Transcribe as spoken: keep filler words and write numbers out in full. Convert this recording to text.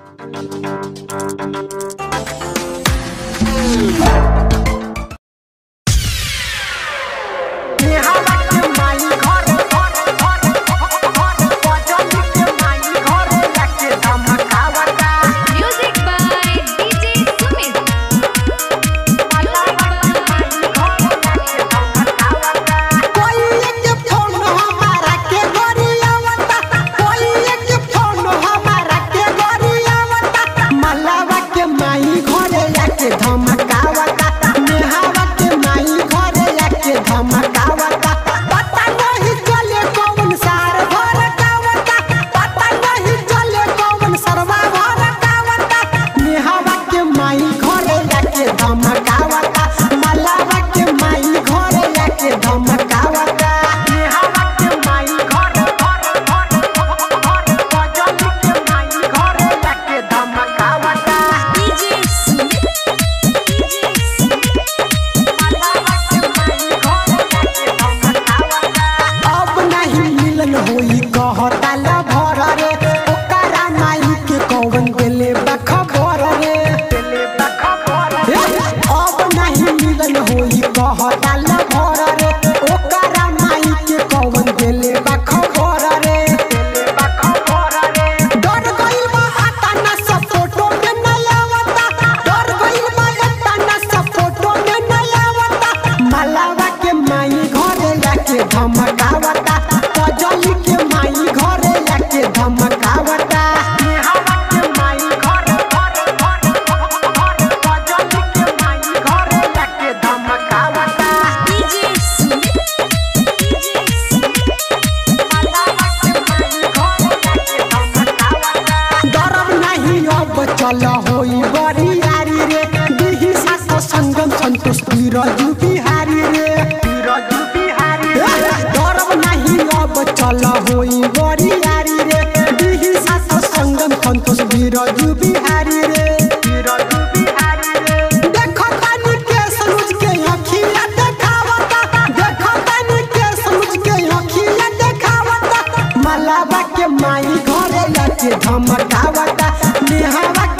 चला होई बरियारी रे दिही सास संगम संतोष बिरजू बिहारी रे बिरजू बिहारी डरब नहीं अब चला होई बरियारी रे दिही सास संगम संतोष बिरजू बिहारी रे बिरजू बिहारी रे देखो तनी के समझ के अखिया देखावता देखो तनी के समझ के अखिया देखावता मलावा के माई घरे लाके धमकावता निहावा